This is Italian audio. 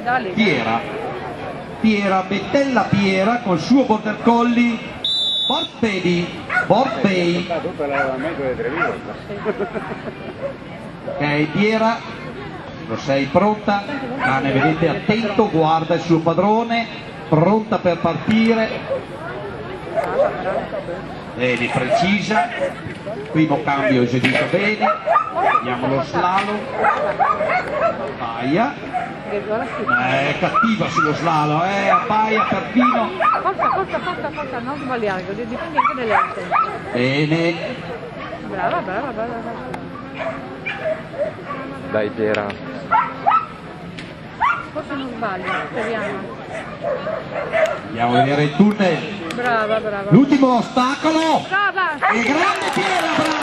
Piera, Bettella Piera col suo border collie Bortbei. Ok, Piera, lo sei pronta? Cane, vedete, attento, guarda il suo padrone, pronta per partire. Vedi, precisa, primo cambio eseguito bene, vediamo lo slalom, Appaia, è cattiva sullo slalom, Appaia perfino. Forza, non sbagliare, così dipende anche dalle altre. Bene. Brava. Dai Piera. Forse non sbaglio, speriamo. Andiamo a vedere il tunnel. Brava. L'ultimo ostacolo. Brava! E grande Piera, brava!